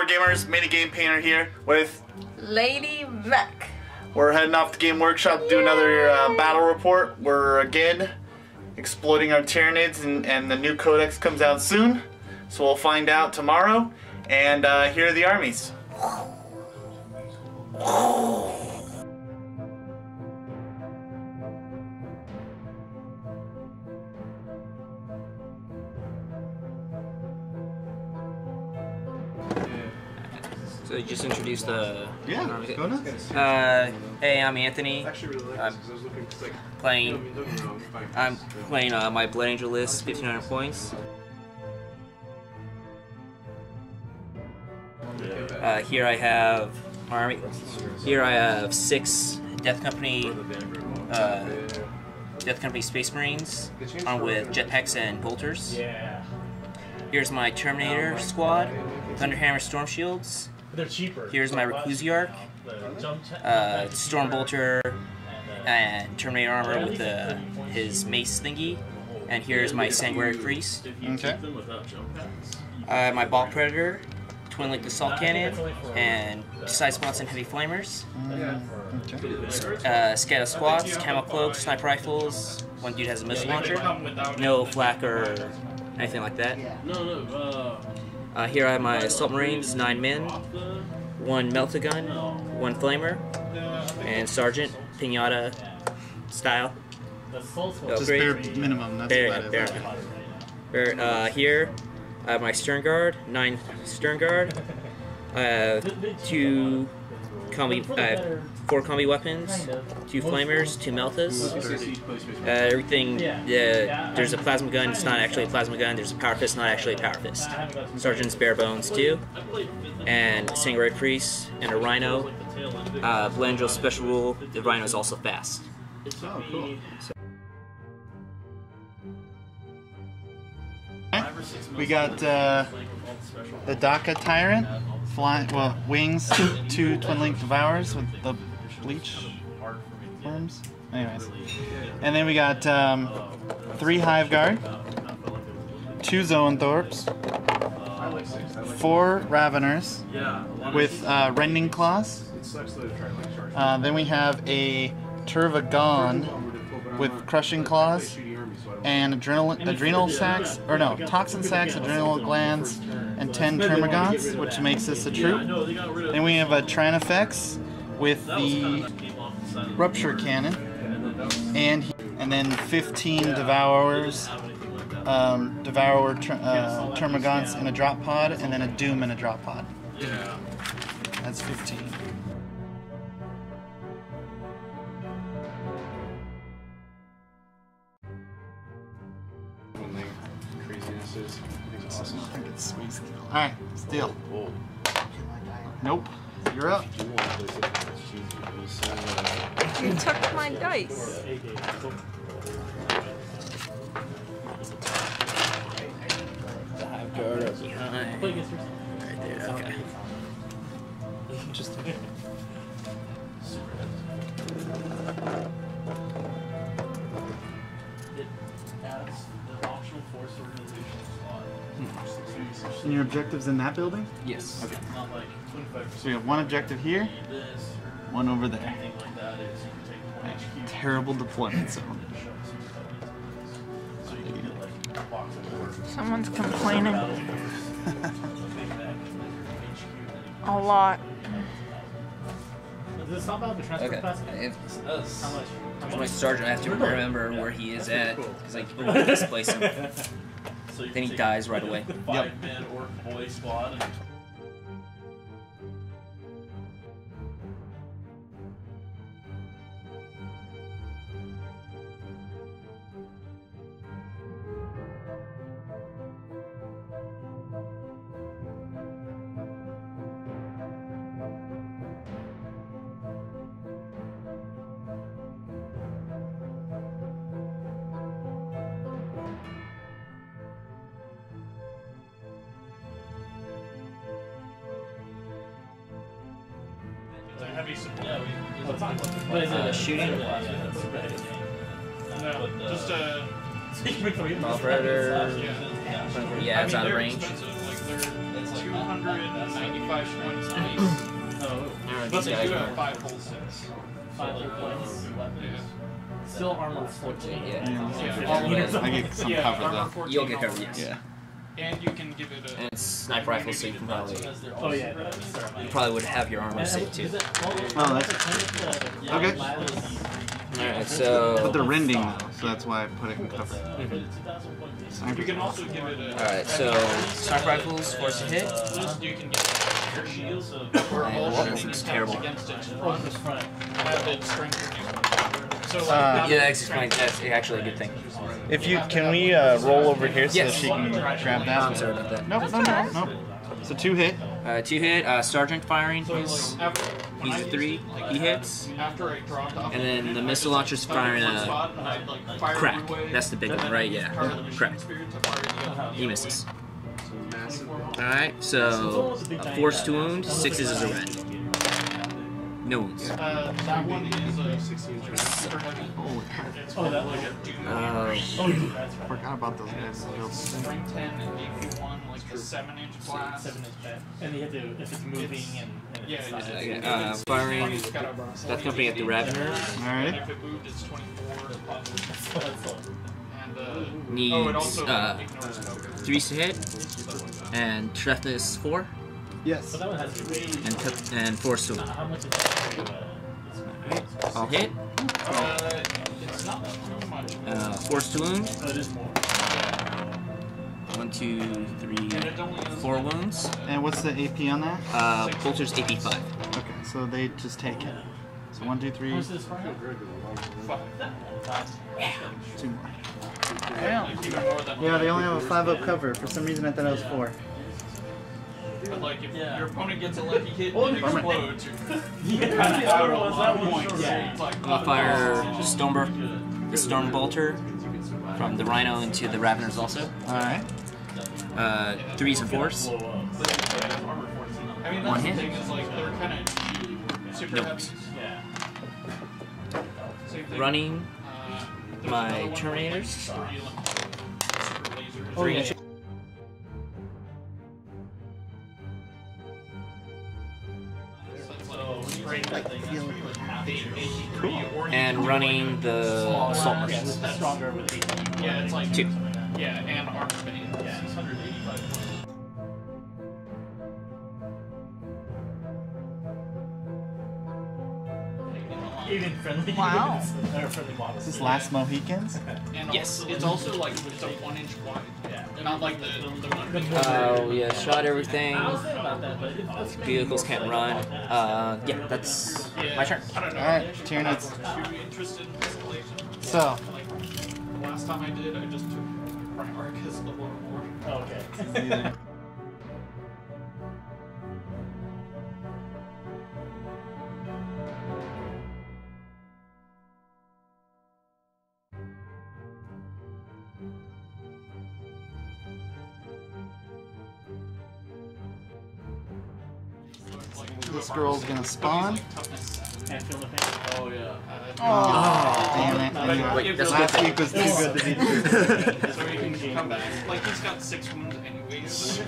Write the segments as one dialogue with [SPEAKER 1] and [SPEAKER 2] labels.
[SPEAKER 1] Gamers, MiniGamePainter here with
[SPEAKER 2] Lady Mac.
[SPEAKER 1] We're heading off to Game Workshop to do another battle report. We're again exploiting our Tyranids, and the new codex comes out soon, so we'll find out tomorrow. And here are the armies.
[SPEAKER 3] So you just introduced the...
[SPEAKER 1] Yeah, go nuts.
[SPEAKER 3] Hey, I'm Anthony. I'm playing my Blood Angel list, 1500 points. Here I have army. Here I have 6 Death Company Space Marines armed with jetpacks and bolters. Here's my Terminator squad, Thunderhammer Storm Shields.
[SPEAKER 4] They're cheaper.
[SPEAKER 3] Here's my Reclusiarch, Storm Bolter, and Terminator armor with his mace thingy. And here's my Sanguinary Priest.
[SPEAKER 1] Okay.
[SPEAKER 3] My Ball Predator, Twin Linked Assault Cannon, and Side Spots and Heavy Flamers. Scattered Squats, Camo Cloak, Sniper Rifles. One dude has a missile launcher. No flak or anything like that. Here I have my Assault Marines, 9 men, 1 Melt-A-Gun, 1 Flamer, and Sergeant, Pinata style.
[SPEAKER 1] Just bare minimum, that's
[SPEAKER 3] bare. Here I have my Stern Guard, 9 Stern Guard, 4 combi weapons, 2 flamers, 2 meltas. Everything. There's a plasma gun. It's not actually a plasma gun. There's a power fist. Not actually a power fist. Sergeant's bare bones too, and Sanguinary Priest and a Rhino. Blood Angel special rule: the Rhino is also fast.
[SPEAKER 1] Oh, cool. We got the Daka Tyrant, wings, 2 twin link devours with the bleach worms. Anyways, and then we got 3 Hive Guard, 2 Zoanthorpes, 4 Raveners with Rending Claws. Then we have a Turvagon with Crushing Claws, and adrenal sacs, or no, toxin sacs, adrenal glands, and 10 Termagants, which makes this a troop. Then we have a Tranifex with the Rupture Cannon, and then 15 Devourers, Termagants in a drop pod, and then a Doom in a drop pod. That's 15. Awesome. I think it's sweet. Alright, steal. Nope. You're up.
[SPEAKER 2] You took my dice.
[SPEAKER 3] The Hive Guard are behind. Right there. Okay. Just.
[SPEAKER 1] And your objectives in that building?
[SPEAKER 3] Yes.
[SPEAKER 1] Okay. So we have 1 objective here, 1 over there. Right. Terrible deployment zone.
[SPEAKER 2] Someone's complaining. A lot.
[SPEAKER 3] Okay. If my sergeant, I have to remember where he is at, because I can displace him. Then he dies right away.
[SPEAKER 1] Yep.
[SPEAKER 3] What is it, shooting?
[SPEAKER 4] No, just
[SPEAKER 3] Ball Predator. Yeah, it's out of range.
[SPEAKER 4] 295 points apiece. But they do have 5 full sets.
[SPEAKER 5] 5 points.
[SPEAKER 4] Yeah.
[SPEAKER 5] Still armor 14.
[SPEAKER 4] Yeah.
[SPEAKER 1] I get some cover though.
[SPEAKER 3] You'll get covered, yes.
[SPEAKER 1] Yeah.
[SPEAKER 4] And you can give it a...
[SPEAKER 3] And it's sniper rifle, so you can probably...
[SPEAKER 5] Oh yeah.
[SPEAKER 3] You probably would have your armor saved too.
[SPEAKER 1] Oh, that's okay.
[SPEAKER 3] Alright, so...
[SPEAKER 1] But they're rending though, so that's why I put it in cover.
[SPEAKER 4] You can also give it a...
[SPEAKER 3] Alright, so sniper rifles, force to hit.
[SPEAKER 4] You can give it air shields or
[SPEAKER 3] And
[SPEAKER 4] all
[SPEAKER 3] what?
[SPEAKER 4] shooting
[SPEAKER 3] It's
[SPEAKER 4] attacks
[SPEAKER 3] terrible.
[SPEAKER 4] against its front. Have it strength reduced. So
[SPEAKER 3] Yeah, that's actually a good thing.
[SPEAKER 1] If you can we roll over here so
[SPEAKER 3] Yes.
[SPEAKER 1] that she can grab that?
[SPEAKER 3] I'm sorry about that.
[SPEAKER 1] Nope, nope. So 2 hit.
[SPEAKER 3] 2 hit, Sergeant firing. He's
[SPEAKER 4] when I
[SPEAKER 3] 3. He hits.
[SPEAKER 4] After I dropped off,
[SPEAKER 3] And then the missile launcher's firing a
[SPEAKER 4] spot, and I'd, like, fire
[SPEAKER 3] crack.
[SPEAKER 4] every way,
[SPEAKER 3] That's the big
[SPEAKER 4] and
[SPEAKER 3] one,
[SPEAKER 4] then
[SPEAKER 3] right?
[SPEAKER 4] use
[SPEAKER 3] Yeah.
[SPEAKER 4] part of the machine
[SPEAKER 3] Crack.
[SPEAKER 4] spirit to fire the other.
[SPEAKER 3] He misses. Alright, so force to wound, 6 is a red. No wounds.
[SPEAKER 4] That one is 16 super heavy.
[SPEAKER 5] Oh, that like
[SPEAKER 1] I forgot about those guys.
[SPEAKER 4] Strength 10 and AP1, like a 7-inch blast.
[SPEAKER 5] 7-inch pad. And you have to, if it's moving and
[SPEAKER 4] Yeah,
[SPEAKER 5] it's
[SPEAKER 4] it's-
[SPEAKER 5] size.
[SPEAKER 4] it's-
[SPEAKER 3] Firing.
[SPEAKER 4] it's got a
[SPEAKER 3] That's gonna be at the Ravener.
[SPEAKER 4] And
[SPEAKER 1] Alright.
[SPEAKER 4] if it moved, it's 24. And it
[SPEAKER 3] Needs
[SPEAKER 4] also ignores cover.
[SPEAKER 3] 3s to hit. And toughness 4.
[SPEAKER 1] Yes.
[SPEAKER 5] But that one has
[SPEAKER 3] And force to wound.
[SPEAKER 5] how much is that?
[SPEAKER 3] All hit.
[SPEAKER 4] It's not too much.
[SPEAKER 3] Force to wound.
[SPEAKER 5] Oh, it is more.
[SPEAKER 3] 1, 2, 3,
[SPEAKER 4] And it only is
[SPEAKER 3] 4 wounds.
[SPEAKER 1] And what's the AP on that?
[SPEAKER 3] Bolter's AP 5.
[SPEAKER 1] Okay, so they just take it. So 1, 2, 3,
[SPEAKER 5] How much is this for?
[SPEAKER 1] 2 more.
[SPEAKER 4] Like, even more than
[SPEAKER 1] Yeah, they only have a 5-up cover. For some reason I thought it was 4.
[SPEAKER 4] But like, if your opponent gets a lucky hit
[SPEAKER 1] Oh,
[SPEAKER 4] and it
[SPEAKER 1] bummer.
[SPEAKER 4] explodes, you're
[SPEAKER 5] Yeah,
[SPEAKER 4] kind of out a lot of
[SPEAKER 5] that
[SPEAKER 4] points.
[SPEAKER 5] Yeah.
[SPEAKER 4] It's like,
[SPEAKER 3] I'm gonna fire the Stone Bolter from the Rhino into the Raveners also.
[SPEAKER 1] Alright.
[SPEAKER 3] 3s and 4s.
[SPEAKER 4] I mean,
[SPEAKER 3] One
[SPEAKER 4] that's the
[SPEAKER 3] hit.
[SPEAKER 4] thing is like, they're kind of super
[SPEAKER 3] No.
[SPEAKER 4] heavy.
[SPEAKER 5] Yeah.
[SPEAKER 4] Same thing.
[SPEAKER 3] Running
[SPEAKER 4] There's
[SPEAKER 3] my
[SPEAKER 4] another one with, like,
[SPEAKER 3] Terminators.
[SPEAKER 4] super lasers.
[SPEAKER 3] 3 inches. And running the Assault Marines.
[SPEAKER 5] It's stronger with 18.
[SPEAKER 4] Yeah, it's like
[SPEAKER 3] 2.
[SPEAKER 4] Yeah, and armor band.
[SPEAKER 5] Yeah.
[SPEAKER 4] 685 points.
[SPEAKER 5] Even friendly.
[SPEAKER 2] Wow.
[SPEAKER 5] Or friendly models.
[SPEAKER 1] Is this Last Mohicans?
[SPEAKER 4] And
[SPEAKER 3] Yes.
[SPEAKER 4] also, it's also like it's a 1-inch wide.
[SPEAKER 5] Yeah.
[SPEAKER 4] Not like the one.
[SPEAKER 3] Oh, yeah, shot everything.
[SPEAKER 5] I was thinking about that, but it's
[SPEAKER 3] Vehicles can't run. Yeah, that's my turn.
[SPEAKER 4] I don't know.
[SPEAKER 1] Alright, Tyranids.
[SPEAKER 4] If you're interested in escalation,
[SPEAKER 1] So,
[SPEAKER 4] like the last time I did, I just took Primarch as the Lord.
[SPEAKER 5] Oh, okay.
[SPEAKER 1] this girl's gonna spawn.
[SPEAKER 5] And feel the pain.
[SPEAKER 4] Oh yeah.
[SPEAKER 1] Oh, damn it. I knew it.
[SPEAKER 3] Wait, that's
[SPEAKER 1] Last
[SPEAKER 3] good.
[SPEAKER 1] week was too good to be true.
[SPEAKER 4] So he can come back. Like he's got 6 wounds anyways.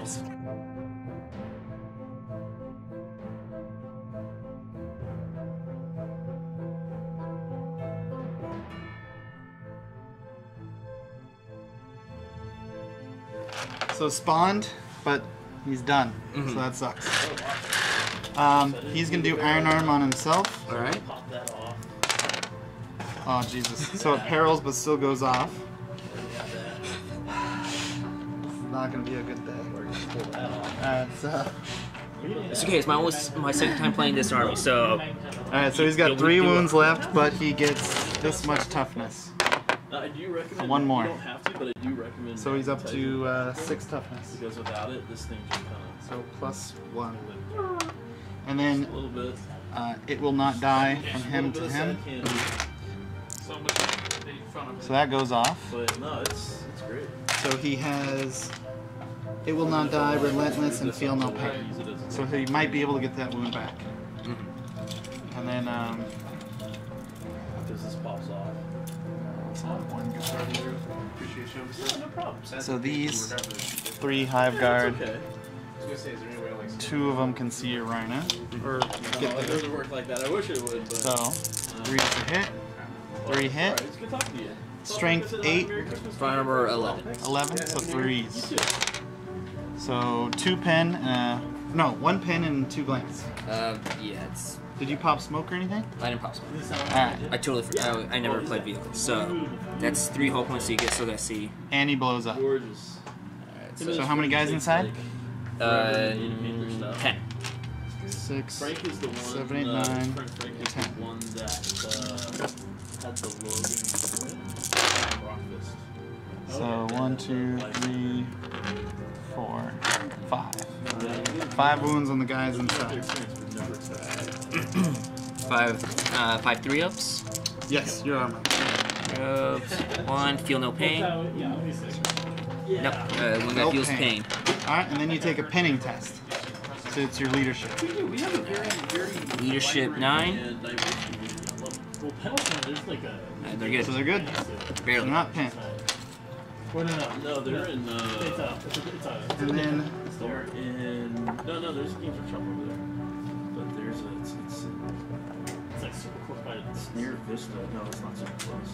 [SPEAKER 1] So spawned, but he's done. So that sucks. He's gonna do Iron Arm on himself.
[SPEAKER 3] Alright.
[SPEAKER 5] Pop that off.
[SPEAKER 1] Oh Jesus. So it perils but still goes off. This is not gonna be a good day. Alright, so
[SPEAKER 3] It's okay, it's my second time playing this army, so
[SPEAKER 1] alright, so he's got 3 wounds left, but he gets this much toughness.
[SPEAKER 6] I do recommend.
[SPEAKER 1] One more.
[SPEAKER 6] You don't have to, but I do recommend.
[SPEAKER 1] So he's up
[SPEAKER 6] magnetization,
[SPEAKER 1] to 6 toughness.
[SPEAKER 6] because without it, this thing just kind
[SPEAKER 1] So +1.
[SPEAKER 6] of
[SPEAKER 1] And then
[SPEAKER 6] a little bit.
[SPEAKER 1] it will not die from
[SPEAKER 6] A
[SPEAKER 1] him
[SPEAKER 6] little
[SPEAKER 1] to
[SPEAKER 6] bit of
[SPEAKER 1] him.
[SPEAKER 6] side candy,
[SPEAKER 4] Somebody made fun of
[SPEAKER 1] So that goes off.
[SPEAKER 6] but no, it's great.
[SPEAKER 1] So he has it will not die, relentless, and feel no pain.
[SPEAKER 6] Use it as a-
[SPEAKER 1] So he might be able to get that wound back. And then
[SPEAKER 6] because this pops off.
[SPEAKER 1] so these 3 Hive Guard
[SPEAKER 6] Okay.
[SPEAKER 1] 2 of them can see your Rhino. Or get
[SPEAKER 6] It doesn't work like that. I wish it would, but...
[SPEAKER 1] So, 3 is a hit. 3 hit.
[SPEAKER 6] Alright, it's good talking to you.
[SPEAKER 1] Strength 8.
[SPEAKER 3] Fire number 11.
[SPEAKER 1] 11, so 3s. So 2 pen, no, 1 pen and 2 glance.
[SPEAKER 3] Yeah, it's...
[SPEAKER 1] Did you pop smoke or anything?
[SPEAKER 3] I didn't pop smoke.
[SPEAKER 1] Alright.
[SPEAKER 3] I totally forgot. I never played vehicles. So, that's 3 hull points, so you still gotta see.
[SPEAKER 1] And he blows up.
[SPEAKER 6] Gorgeous.
[SPEAKER 1] So how many guys inside?
[SPEAKER 3] 10.
[SPEAKER 1] 6,
[SPEAKER 6] Frank is the one,
[SPEAKER 1] 7, 8, 9,
[SPEAKER 6] Frank is
[SPEAKER 1] 10.
[SPEAKER 6] the one that had the Logan rock fist.
[SPEAKER 1] So 1, 2, 3, 4, 5. 5 wounds on the guys inside.
[SPEAKER 3] 5 3-ups.
[SPEAKER 1] Yes, your armor.
[SPEAKER 3] 1, feel no pain. Nope, one that feels pain.
[SPEAKER 1] Alright, and then you take a pinning test. So it's your leadership.
[SPEAKER 3] Leadership 9.
[SPEAKER 5] Well, Pendleton is like a...
[SPEAKER 1] So
[SPEAKER 3] They're good.
[SPEAKER 1] they're good. They're
[SPEAKER 3] Barely.
[SPEAKER 1] not pinned.
[SPEAKER 6] No, they're in,
[SPEAKER 5] It's
[SPEAKER 1] And then
[SPEAKER 6] they're in, no, there's a Games Workshop over there. But there's a,
[SPEAKER 5] it's like super close by.
[SPEAKER 6] it's near Vista. No, it's not super close.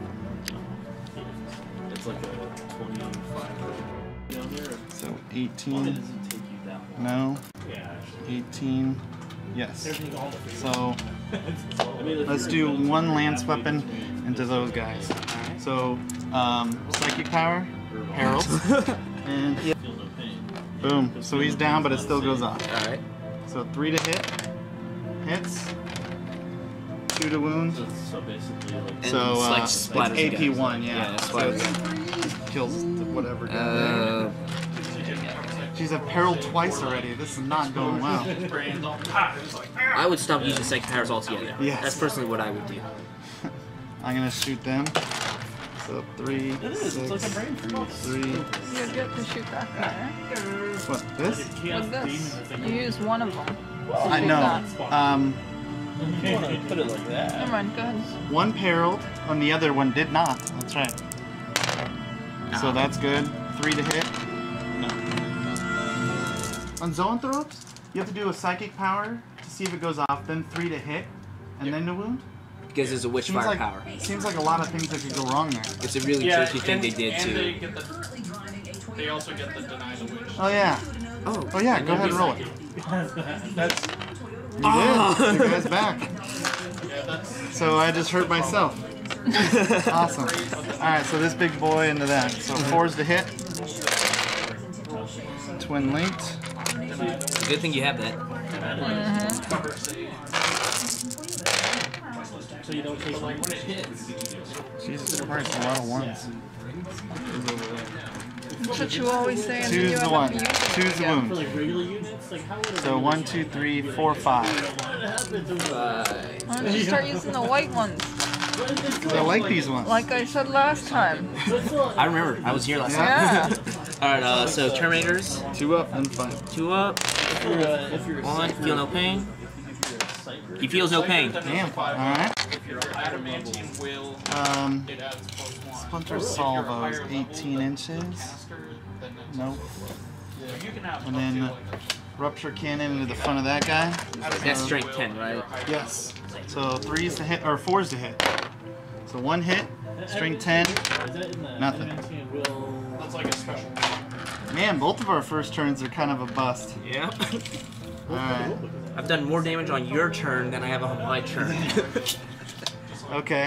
[SPEAKER 6] It's like a 25 down there.
[SPEAKER 1] so
[SPEAKER 6] It
[SPEAKER 1] 18.
[SPEAKER 6] doesn't take you that long.
[SPEAKER 1] No.
[SPEAKER 5] Yeah, actually.
[SPEAKER 1] 18. Yes.
[SPEAKER 5] Everything all the
[SPEAKER 1] So
[SPEAKER 6] I mean, if
[SPEAKER 1] let's
[SPEAKER 6] you're
[SPEAKER 1] do
[SPEAKER 6] in
[SPEAKER 1] 1
[SPEAKER 6] Vista,
[SPEAKER 1] lance weapon into those guys. So psychic power, Harold, and
[SPEAKER 6] feel no pain.
[SPEAKER 1] boom. So he's down, but it still goes off.
[SPEAKER 3] Alright.
[SPEAKER 1] So 3 to hit, hits. 2 to wound.
[SPEAKER 6] So basically, like,
[SPEAKER 3] And
[SPEAKER 1] So
[SPEAKER 3] it's like
[SPEAKER 1] it's
[SPEAKER 3] splatters again.
[SPEAKER 1] AP1, yeah.
[SPEAKER 3] Yeah,
[SPEAKER 1] So
[SPEAKER 3] splatters.
[SPEAKER 1] it kills whatever down there. She's a perilled twice already. This is not going well.
[SPEAKER 3] I would stop using psychic powers altogether.
[SPEAKER 1] Yes.
[SPEAKER 3] That's personally what I would do.
[SPEAKER 1] I'm gonna shoot them. So 3,
[SPEAKER 6] it is. It's like a
[SPEAKER 1] 6,
[SPEAKER 6] brain freeze.
[SPEAKER 1] 3.
[SPEAKER 2] You get to shoot that guy.
[SPEAKER 1] What? This?
[SPEAKER 2] With this, you use one of them.
[SPEAKER 1] I know.
[SPEAKER 6] You want to put it like that.
[SPEAKER 2] Never mind, go ahead.
[SPEAKER 1] 1 perilled, and the other one did not. That's right. So that's good. 3 to hit. No. On zoanthropes, you have to do a psychic power to see if it goes off, then 3 to hit, and then to wound.
[SPEAKER 3] Because there's a witch
[SPEAKER 1] Seems
[SPEAKER 3] fire
[SPEAKER 1] like,
[SPEAKER 3] power.
[SPEAKER 1] Seems like a lot of things that could go wrong there.
[SPEAKER 3] It's a really tricky thing they did too.
[SPEAKER 4] They also get the deny the wish.
[SPEAKER 1] Oh yeah. Oh yeah, go ahead and roll it.
[SPEAKER 5] That's
[SPEAKER 1] You did. The guy's back. So I just hurt myself. Awesome. Alright, so this big boy into that. So 4's to hit. Twin linked.
[SPEAKER 3] Good thing you have that.
[SPEAKER 5] so you don't take like
[SPEAKER 1] Jesus Christ, a lot of ones.
[SPEAKER 2] That's what you always say. And
[SPEAKER 1] 2's
[SPEAKER 2] you
[SPEAKER 1] the
[SPEAKER 2] end
[SPEAKER 1] one.
[SPEAKER 2] up using
[SPEAKER 1] 2's the
[SPEAKER 5] for
[SPEAKER 1] wound.
[SPEAKER 5] like regular units. Like how would a
[SPEAKER 1] So 1, 2, 3, 4, 5.
[SPEAKER 2] Why don't you start using the white ones?
[SPEAKER 1] I like these ones.
[SPEAKER 2] Like I said last time.
[SPEAKER 3] I remember. I was here last
[SPEAKER 2] Yeah.
[SPEAKER 3] time. Alright, so Terminators.
[SPEAKER 1] 2 up and 5.
[SPEAKER 3] 2 up.
[SPEAKER 6] If you're
[SPEAKER 3] 1, feel no pain. He feels no pain.
[SPEAKER 1] Damn. Alright.
[SPEAKER 4] If you're adamantine will, it adds +1.
[SPEAKER 1] Splinter salvos, 18 inches. Nope.
[SPEAKER 4] You can have
[SPEAKER 1] And then rupture cannon into the front of that guy.
[SPEAKER 3] That's strength 10, right?
[SPEAKER 1] Yes. So 3's to hit, or 4's to hit. So 1 hit, strength 10. Nothing.
[SPEAKER 4] That's like a special.
[SPEAKER 1] Man, both of our first turns are kind of a bust.
[SPEAKER 3] Yeah.
[SPEAKER 1] Alright.
[SPEAKER 3] I've done more damage on your turn than I have on my turn.
[SPEAKER 1] Okay.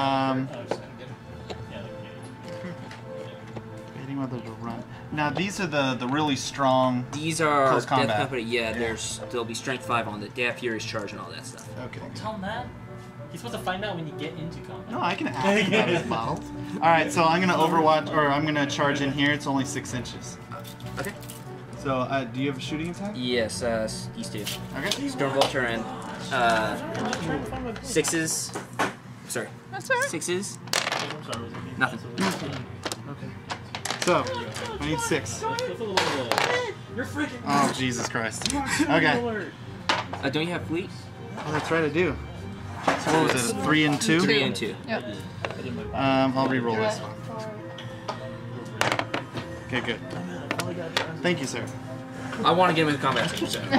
[SPEAKER 1] Debating whether to run. Now these are the really strong.
[SPEAKER 3] These are
[SPEAKER 1] Close
[SPEAKER 3] Death
[SPEAKER 1] combat.
[SPEAKER 3] Company. Yeah, there'll be strength 5 on the Death Furious charge and all that stuff.
[SPEAKER 1] Okay.
[SPEAKER 5] Tell him that. He's supposed to find out when you get into combat.
[SPEAKER 1] No, I can ask about his model. Alright, so I'm gonna overwatch, or I'm gonna charge in here. It's only 6 inches.
[SPEAKER 3] Okay.
[SPEAKER 1] So, do you have a shooting attack?
[SPEAKER 3] Yes, these two.
[SPEAKER 1] Okay.
[SPEAKER 3] Storm Vulture and 6s. Sorry.
[SPEAKER 2] That's alright.
[SPEAKER 3] 6s. Nothing.
[SPEAKER 1] Okay. So, I need 6. Oh, Jesus Christ. Okay.
[SPEAKER 3] Don't you have fleet?
[SPEAKER 1] Oh, that's right, I do. So what was it, 3 and 2?
[SPEAKER 3] 3 and 2.
[SPEAKER 2] Yep.
[SPEAKER 1] I'll re-roll this one. Okay, good. Thank you, sir.
[SPEAKER 3] I want to get him in the combat team, so.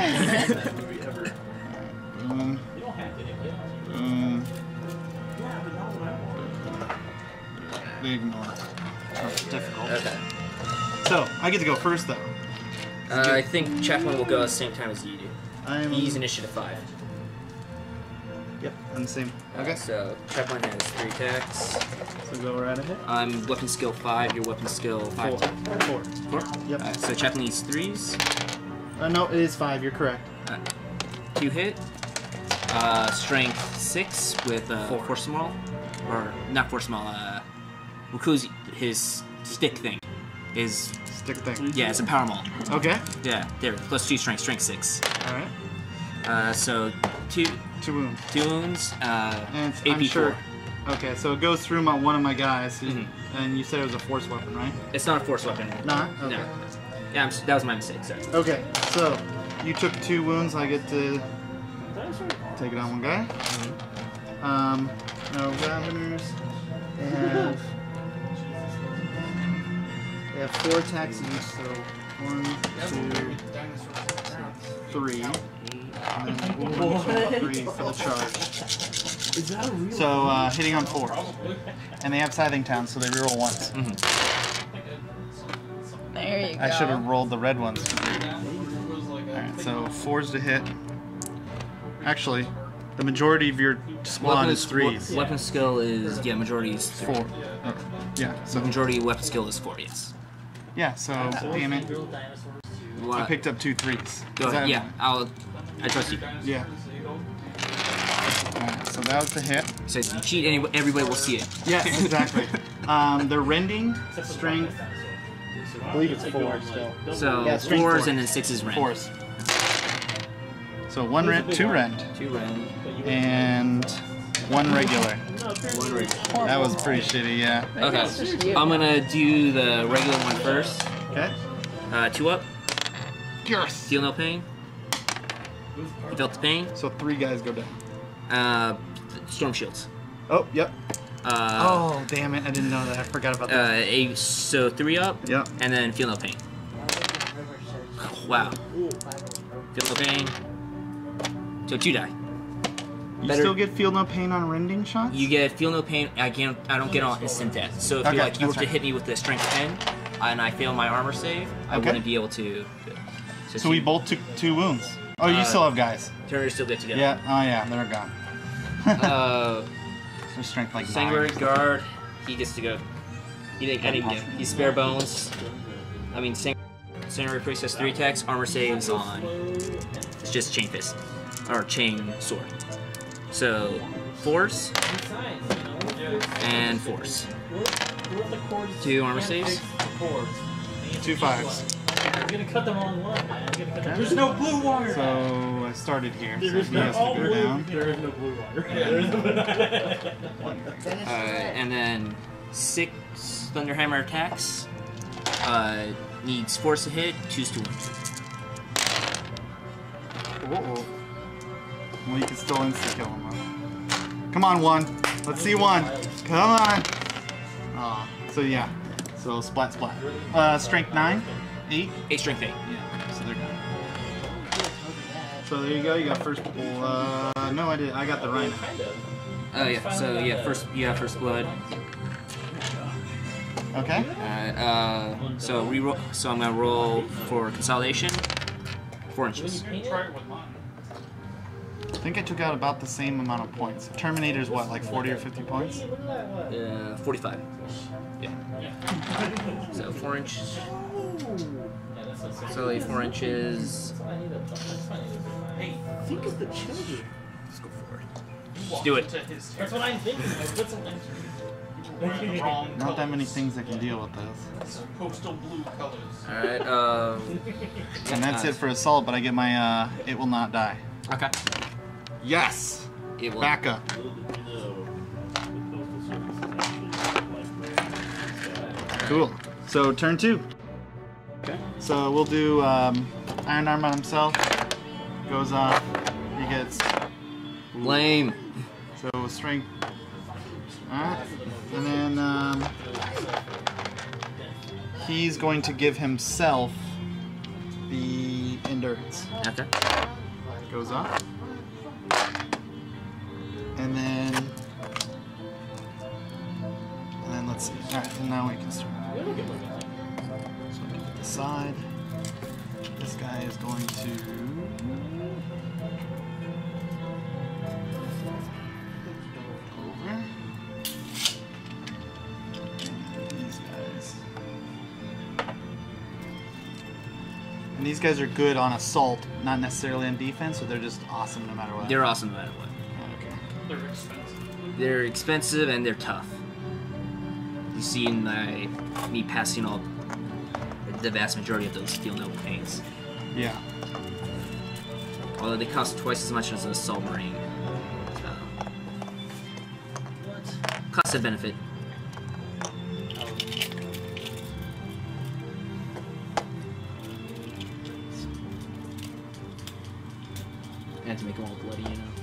[SPEAKER 1] Ignore. Oh, it's difficult.
[SPEAKER 3] Okay.
[SPEAKER 1] So, I get to go first, though.
[SPEAKER 3] I think Chaplain will go at the same time as you do. He's initiative 5.
[SPEAKER 1] Yep, I'm the same.
[SPEAKER 3] Okay. So, Chaplain has 3 attacks.
[SPEAKER 1] So go right ahead.
[SPEAKER 3] I'm weapon skill 5, your weapon skill 5. 4.
[SPEAKER 1] Yep.
[SPEAKER 3] So, Chaplain needs 3s.
[SPEAKER 1] No, it is 5, you're correct.
[SPEAKER 3] 2 hit. Strength 6 with Force Maul. Or, not Force Maul, Wuku's, his stick thing. Is
[SPEAKER 1] stick thing.
[SPEAKER 3] Yeah, it's a power maul.
[SPEAKER 1] Okay.
[SPEAKER 3] Yeah, there. Plus 2 strength, strength 6.
[SPEAKER 1] Alright.
[SPEAKER 3] So 2
[SPEAKER 1] wounds.
[SPEAKER 3] 2 wounds,
[SPEAKER 1] and
[SPEAKER 3] AP
[SPEAKER 1] I'm sure.
[SPEAKER 3] 4.
[SPEAKER 1] Okay, so it goes through one of my guys, and you said it was a force weapon, right?
[SPEAKER 3] It's not a force weapon.
[SPEAKER 1] Not? Okay.
[SPEAKER 3] No. Yeah, that was my mistake, sorry.
[SPEAKER 1] Okay, so you took 2 wounds, I get to take it on one guy. No Raveners. They have 4 attacks each, so 1, 2, 3. And then 1, 2, 3 for the charge. So hitting on 4. And they have Scything Town, so they reroll once.
[SPEAKER 2] There you go.
[SPEAKER 1] I should have rolled the red ones. Alright, so 4s to hit. Actually, the majority of your squad is 3s.
[SPEAKER 3] Weapon skill is, yeah, majority is
[SPEAKER 1] 4. Okay. Yeah, so
[SPEAKER 3] majority weapon skill is 4, yes.
[SPEAKER 1] Yeah, so damn it. I picked up 2 3s.
[SPEAKER 3] Go ahead. Yeah, I trust you.
[SPEAKER 1] Yeah. Alright, so that was the hit.
[SPEAKER 3] So if you cheat, everybody will see it.
[SPEAKER 1] Yes, exactly. They're rending, strength. I believe it's 4 still.
[SPEAKER 3] So
[SPEAKER 1] yeah,
[SPEAKER 3] 4s and then 6s rend.
[SPEAKER 1] 4s. So 1 rend, 2 rend.
[SPEAKER 3] 2 rend.
[SPEAKER 1] And 1 regular.
[SPEAKER 3] 1 regular.
[SPEAKER 1] That was pretty shitty, yeah.
[SPEAKER 3] Okay. I'm gonna do the regular one first.
[SPEAKER 1] Okay.
[SPEAKER 3] 2 up.
[SPEAKER 1] Yes.
[SPEAKER 3] Feel no pain. You felt the pain.
[SPEAKER 1] So 3 guys go down.
[SPEAKER 3] Storm shields.
[SPEAKER 1] Oh, yep. Oh, damn it. I didn't know that. I forgot about that.
[SPEAKER 3] So 3 up.
[SPEAKER 1] Yep.
[SPEAKER 3] And then feel no pain. Wow. Feel no pain. So 2 die.
[SPEAKER 1] You still get feel no pain on rending shots?
[SPEAKER 3] You get feel no pain. I don't get on instant death. So if you were to hit me with the strength 10 and I fail my armor save, I wouldn't be able to.
[SPEAKER 1] So we both took 2 wounds. Oh, you still have guys.
[SPEAKER 3] Turner's still good to go.
[SPEAKER 1] Yeah. Oh yeah, they're gone. So strength like
[SPEAKER 3] Sanguinary Guard. He gets to go. He's spare bones. I mean, Sanguinary Priest has 3 attacks. Armor saves on. It's just chain fist or chain sword. So, force and force. 2 armor saves.
[SPEAKER 1] 2 5s.
[SPEAKER 5] I'm gonna cut them all in one, man. There's no blue water.
[SPEAKER 1] So I started here. So he has to go down.
[SPEAKER 5] There is no blue water.
[SPEAKER 3] And then 6 Thunderhammer attacks. Needs force to hit. 2s to win.
[SPEAKER 1] Uh-oh. Well, you can still insta-kill him, huh? Come on, 1. Let's see 1. Come on. So yeah. So splat, splat. Strength 9? 8?
[SPEAKER 3] 8 strength 8.
[SPEAKER 1] Yeah, so they're gone. So there you go, you got first no I did. I got the rhino.
[SPEAKER 3] Oh yeah, so yeah, you have first blood.
[SPEAKER 1] Okay.
[SPEAKER 3] So reroll. So I'm gonna roll for consolidation. 4 inches.
[SPEAKER 1] I think I took out about the same amount of points. Terminator's what, like 40 or 50 points?
[SPEAKER 3] 45. Yeah. So 4 inches. So like 4 inches.
[SPEAKER 5] Hey, think of the children.
[SPEAKER 3] Let's go for it. Let's do it.
[SPEAKER 5] That's what I'm thinking. Put some
[SPEAKER 1] Not that many things that can deal with this.
[SPEAKER 4] Postal blue colors.
[SPEAKER 3] Alright,
[SPEAKER 1] and that's it for assault, but I get my it will not die.
[SPEAKER 3] Okay.
[SPEAKER 1] Yes!
[SPEAKER 3] It will.
[SPEAKER 1] Back up. Cool. So turn 2. Okay. So we'll do Iron Arm on himself. Goes off. He gets
[SPEAKER 3] lame.
[SPEAKER 1] So strength. Alright. And then he's going to give himself the endurance.
[SPEAKER 3] Okay.
[SPEAKER 1] Goes up. And then let's see. Alright, and now we can start. So we can hit the side. This guy is going to over. These guys. And these guys are good on assault, not necessarily on defense, so they're just awesome no matter what.
[SPEAKER 3] They're awesome no matter what.
[SPEAKER 1] Okay.
[SPEAKER 4] They're expensive.
[SPEAKER 3] They're expensive and they're tough. You see in me passing all the vast majority of those steel noble paints.
[SPEAKER 1] Yeah.
[SPEAKER 3] Although they cost twice as much as a assault marine. So, cost and benefit. I had to make them all bloody, you know.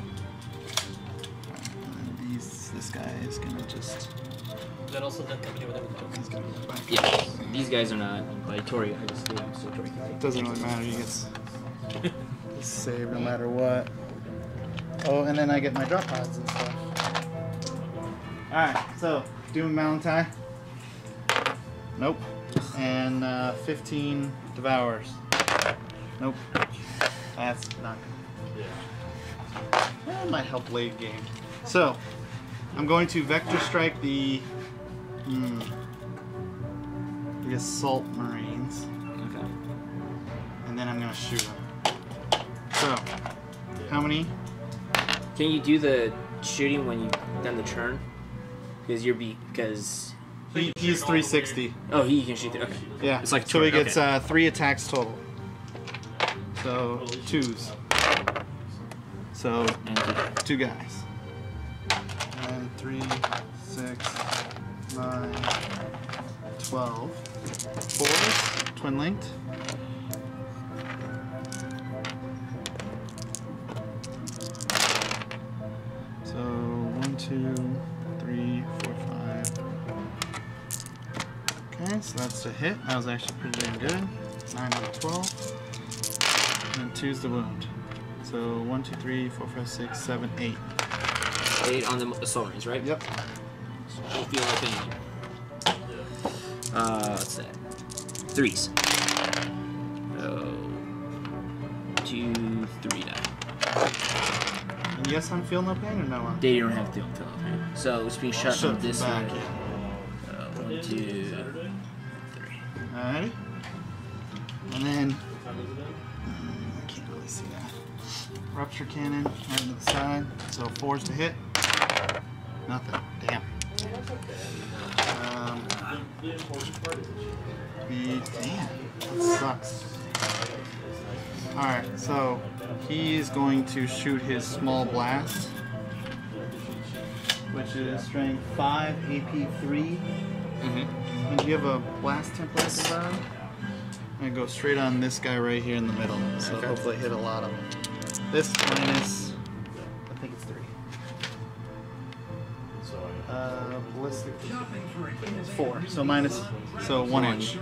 [SPEAKER 1] And this guy is gonna just.
[SPEAKER 4] That also doesn't come in with everything.
[SPEAKER 1] He's gonna go back.
[SPEAKER 3] Yeah, these guys are not by Tori. I just gave them so Tori.
[SPEAKER 1] It doesn't really matter. He gets saved no matter what. Oh, and then I get my drop pods and stuff. Alright, so Doom Valentine. Nope. And 15 Devours. Nope. That's not good. That might help late game. So, I'm going to Vector Strike the Assault Marines.
[SPEAKER 3] Okay.
[SPEAKER 1] And then I'm going to shoot them. So, how many?
[SPEAKER 3] Can you do the shooting when you've done the turn? Because
[SPEAKER 1] He's 360.
[SPEAKER 3] Oh, he can shoot. Okay.
[SPEAKER 1] Yeah.
[SPEAKER 3] It's like
[SPEAKER 1] so he
[SPEAKER 3] turn,
[SPEAKER 1] gets
[SPEAKER 3] okay.
[SPEAKER 1] 3 attacks total. So 2s. So 2 guys. And 3, 6, 9, 12. 4s, twin linked. So 1, 2, 3, 4, 5. Okay, so that's a hit. That was actually pretty damn good. 9 out of 12. And 2's the wound. So 1, 2, 3, 4, 5, 6, 7, 8.
[SPEAKER 3] 8 on the assault marines, right?
[SPEAKER 1] Yep.
[SPEAKER 3] Don't feel like anything. What's that? 3s. Oh, 2, 3 die.
[SPEAKER 1] And yes, I'm feeling no pain or no one?
[SPEAKER 3] They don't have to feel okay. So it's being shot from this
[SPEAKER 1] back.
[SPEAKER 3] way. 1, 2, 3.
[SPEAKER 1] Alrighty. And then I can't really see that. Rupture cannon right into the side. So 4's to hit. Nothing. Damn. Damn. That sucks. Alright, so he's going to shoot his small blast, which is strength 5, AP 3. And do you have a blast template design? I'm going to go straight on this guy right here in the middle. So hopefully hit a lot of them. This minus, I think it's 3. Ballistic 4. So minus, so 1 inch.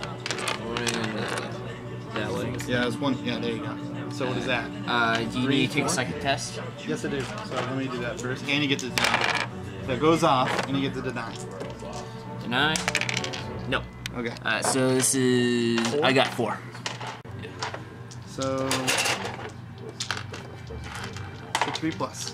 [SPEAKER 3] That way.
[SPEAKER 1] Yeah, it's 1. Yeah, there you go. So what is that?
[SPEAKER 3] Do you need to take a psychic test?
[SPEAKER 1] Yes, I do. So let me do that first. And you get to deny. So it goes off, and you get to deny.
[SPEAKER 3] Deny? No.
[SPEAKER 1] Okay.
[SPEAKER 3] So this is...
[SPEAKER 1] 4?
[SPEAKER 3] I got 4.
[SPEAKER 1] So 3 plus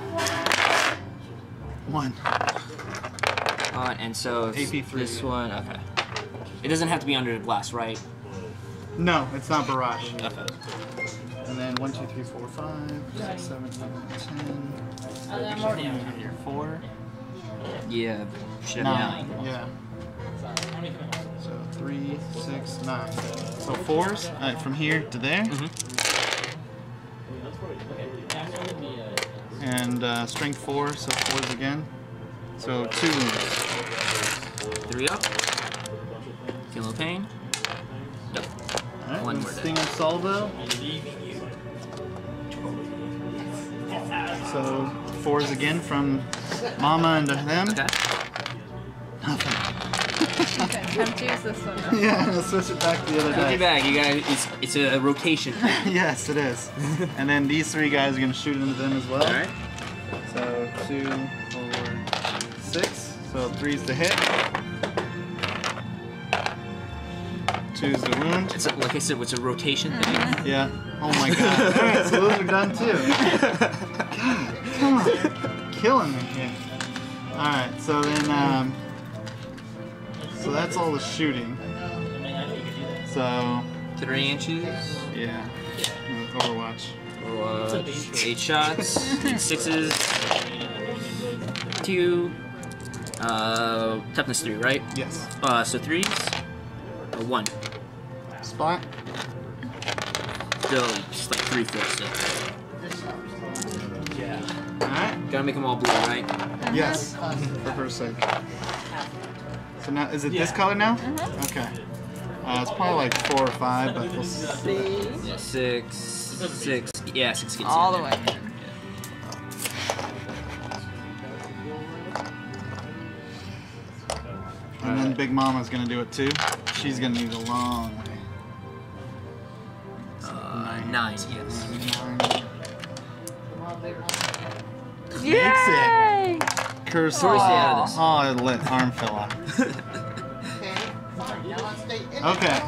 [SPEAKER 1] 1.
[SPEAKER 3] And so
[SPEAKER 1] AP3.
[SPEAKER 3] This one, okay. It doesn't have to be under the blast, right?
[SPEAKER 1] No, it's not barrage.
[SPEAKER 3] Okay.
[SPEAKER 1] And then 1, 2, 3, 4, 5, 6, 7, 8, 10.
[SPEAKER 2] And I'm already on.
[SPEAKER 1] Here, 4.
[SPEAKER 3] Yeah, should have 9.
[SPEAKER 1] Yeah. So 3, 6, 9. So 4s. Alright, from here to there. And strength 4, so 4s again. So 2 wounds.
[SPEAKER 3] 3 up. Feel no pain. Nope.
[SPEAKER 1] Alright,
[SPEAKER 3] One
[SPEAKER 1] and
[SPEAKER 3] more
[SPEAKER 1] Sting and Salvo. So 4s again from Mama and to them.
[SPEAKER 3] Okay.
[SPEAKER 1] Nothing.
[SPEAKER 2] Okay, time to use this one now.
[SPEAKER 1] Yeah, I'll switch it back to the other
[SPEAKER 3] Flip
[SPEAKER 1] dice.
[SPEAKER 3] your bag, you guys. It's a rotation.
[SPEAKER 1] Yes, it is. And then these 3 guys are gonna shoot into them as well.
[SPEAKER 3] All right.
[SPEAKER 1] So 2, 4, 6. So 3's the hit. 2's the wound.
[SPEAKER 3] It's like I said, it's a rotation thing.
[SPEAKER 1] Yeah. Oh my god. Alright, so those are done too. God, come on. Killing me here. Alright, so then, so that's all the shooting. So,
[SPEAKER 3] 3 inches.
[SPEAKER 1] yeah. Overwatch.
[SPEAKER 3] 8 shots. 6s. 2. Toughness 3, right?
[SPEAKER 1] Yes.
[SPEAKER 3] So 3s. 1.
[SPEAKER 1] Spot.
[SPEAKER 3] Still just like 3/4 still.
[SPEAKER 1] Alright.
[SPEAKER 3] Gotta make them all blue, right?
[SPEAKER 1] Yes. For her sake. So now, is it this color now? Okay. It's probably like 4 or 5, but we'll see.
[SPEAKER 3] Yeah, 6. Yeah, 6 gets
[SPEAKER 2] All
[SPEAKER 3] in
[SPEAKER 2] the
[SPEAKER 3] there.
[SPEAKER 2] way in.
[SPEAKER 1] And then Big Mama's gonna do it too. She's gonna need a long way.
[SPEAKER 3] 9, yes.
[SPEAKER 1] 9.
[SPEAKER 2] Yay!
[SPEAKER 1] Curse.
[SPEAKER 3] Where's the out of this?
[SPEAKER 1] Oh, it lit. Arm fell off. Okay.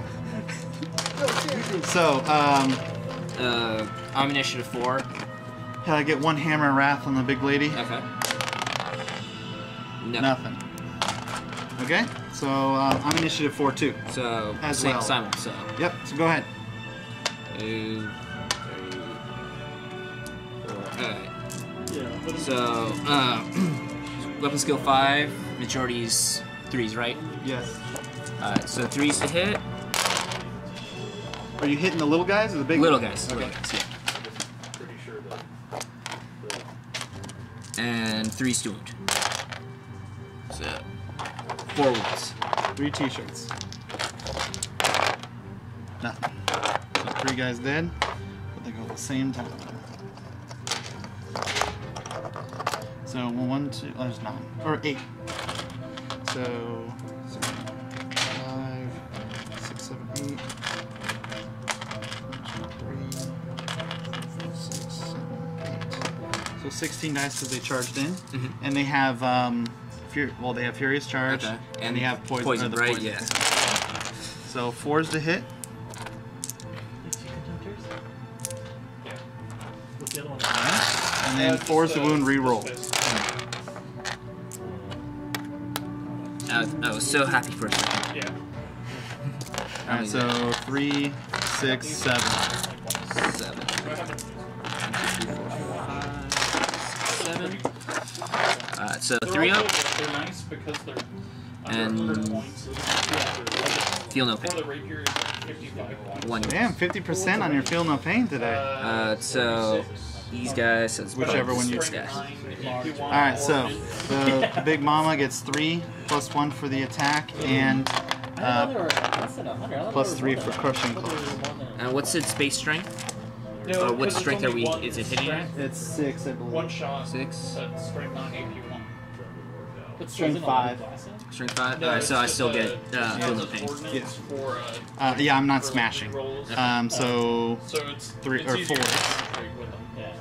[SPEAKER 1] So,
[SPEAKER 3] I'm initiative 4.
[SPEAKER 1] I get 1 hammer of wrath on the big lady.
[SPEAKER 3] Okay. No.
[SPEAKER 1] Nothing. Okay. So I'm initiative 4 too.
[SPEAKER 3] So
[SPEAKER 1] As
[SPEAKER 3] same
[SPEAKER 1] well.
[SPEAKER 3] Simon. So
[SPEAKER 1] Yep. So go ahead.
[SPEAKER 3] 2, 3, 4. Alright. So weapon skill 5. Majority's 3s, right?
[SPEAKER 1] Yes.
[SPEAKER 3] Alright. So 3s to hit.
[SPEAKER 1] Are you hitting the little guys or the big
[SPEAKER 3] Little guys.
[SPEAKER 1] Okay.
[SPEAKER 3] Little guys. Yeah. And 3s to wound. So 4 wounds.
[SPEAKER 1] 3 t-shirts. Nothing. So 3 guys dead, but they go at the same time. So 1, 2, oh, there's 9 or 8. So 5, 6, 7, 8. 1, 2, 3, 4, 6, 7, 8. So 16 dice because they charged in, and they have they have Furious Charge,
[SPEAKER 3] Okay.
[SPEAKER 1] and they have Poison.
[SPEAKER 3] Poison,
[SPEAKER 1] the
[SPEAKER 3] right?
[SPEAKER 1] poison.
[SPEAKER 3] Yeah.
[SPEAKER 1] So 4's the hit. And then 4's the wound re-roll.
[SPEAKER 3] I was so happy for a second.
[SPEAKER 4] Yeah.
[SPEAKER 1] Alright, so 3, 6, 7.
[SPEAKER 3] 7. 1, 2, 3, 4, 5, 6, 7. So 3 up.
[SPEAKER 4] They're nice because they're
[SPEAKER 3] And
[SPEAKER 4] under 100 points.
[SPEAKER 3] feel no
[SPEAKER 4] For
[SPEAKER 3] pain.
[SPEAKER 4] the rapier is like 55 points.
[SPEAKER 3] 1.
[SPEAKER 1] Damn, 50% on your feel no pain today.
[SPEAKER 3] So these guys. So it's
[SPEAKER 1] Whichever one you
[SPEAKER 3] these guys.
[SPEAKER 1] Alright, so the Big Mama gets 3 plus 1 for the attack and plus 3 for crushing claws.
[SPEAKER 3] And what's its base strength?
[SPEAKER 4] No,
[SPEAKER 3] Or what
[SPEAKER 4] 'cause it's
[SPEAKER 3] strength are
[SPEAKER 4] only
[SPEAKER 3] we?
[SPEAKER 4] one
[SPEAKER 3] Is it hitting?
[SPEAKER 4] strength,
[SPEAKER 1] It's 6, I believe.
[SPEAKER 4] One shot.
[SPEAKER 3] 6.
[SPEAKER 4] That's strength 9, AP 1.
[SPEAKER 1] Strength 5.
[SPEAKER 3] Strength 5.
[SPEAKER 4] No,
[SPEAKER 3] Alright,
[SPEAKER 4] it's
[SPEAKER 3] so I
[SPEAKER 4] just
[SPEAKER 3] still
[SPEAKER 4] a-
[SPEAKER 3] get
[SPEAKER 4] it's
[SPEAKER 3] feel no
[SPEAKER 4] just
[SPEAKER 3] pain.
[SPEAKER 4] ordinance
[SPEAKER 1] Yeah.
[SPEAKER 4] For,
[SPEAKER 1] Yeah, I'm not
[SPEAKER 4] for
[SPEAKER 1] smashing.
[SPEAKER 4] rolls.
[SPEAKER 1] So
[SPEAKER 4] So it's
[SPEAKER 1] 3
[SPEAKER 4] it's
[SPEAKER 1] or
[SPEAKER 4] easier
[SPEAKER 1] 4.
[SPEAKER 4] to concentrate with them.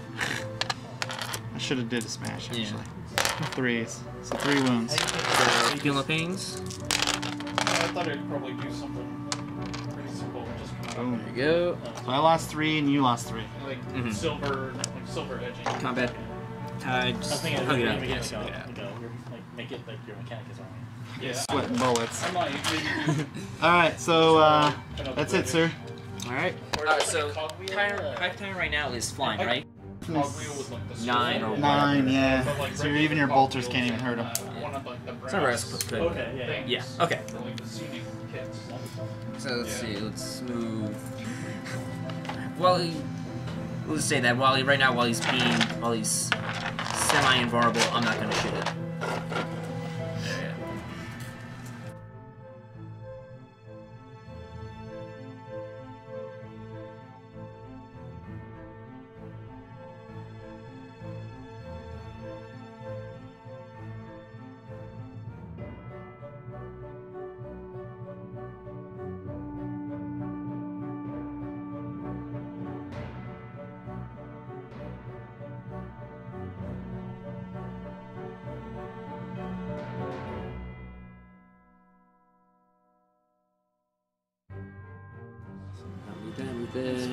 [SPEAKER 1] I should have did a smash
[SPEAKER 3] Yeah.
[SPEAKER 1] actually. 3s. So 3 wounds.
[SPEAKER 3] So feel no pains.
[SPEAKER 4] I thought it'd probably do something pretty simple. Just come out
[SPEAKER 1] Boom.
[SPEAKER 3] There you go.
[SPEAKER 1] So I lost 3 and you lost 3.
[SPEAKER 4] like
[SPEAKER 3] Mhm.
[SPEAKER 4] silver edging.
[SPEAKER 3] Combat. Tide.
[SPEAKER 5] I think
[SPEAKER 3] Hug it up.
[SPEAKER 5] make it
[SPEAKER 3] Yes, hug it up.
[SPEAKER 5] make it like your mechanic is on
[SPEAKER 4] Yeah.
[SPEAKER 1] Sweating bullets.
[SPEAKER 4] I might maybe
[SPEAKER 1] Alright, so that's it, sir.
[SPEAKER 3] Alright. So high time right now is flying, right?
[SPEAKER 4] cogwheel with like the
[SPEAKER 3] 9 or
[SPEAKER 1] 9, yeah.
[SPEAKER 4] But, like,
[SPEAKER 1] So
[SPEAKER 4] regular
[SPEAKER 1] even your bolters
[SPEAKER 4] cogwheels
[SPEAKER 1] can't even hurt
[SPEAKER 4] and,
[SPEAKER 1] him.
[SPEAKER 4] one of like the
[SPEAKER 3] It's not
[SPEAKER 4] brass
[SPEAKER 3] rest,
[SPEAKER 5] it. Okay, yeah, yeah.
[SPEAKER 4] things
[SPEAKER 3] Yeah, okay.
[SPEAKER 4] for, like the scenic kits.
[SPEAKER 3] So let's see, let's move. Well, let's say that while right now, while he's semi-invulnerable, I'm not gonna shoot it.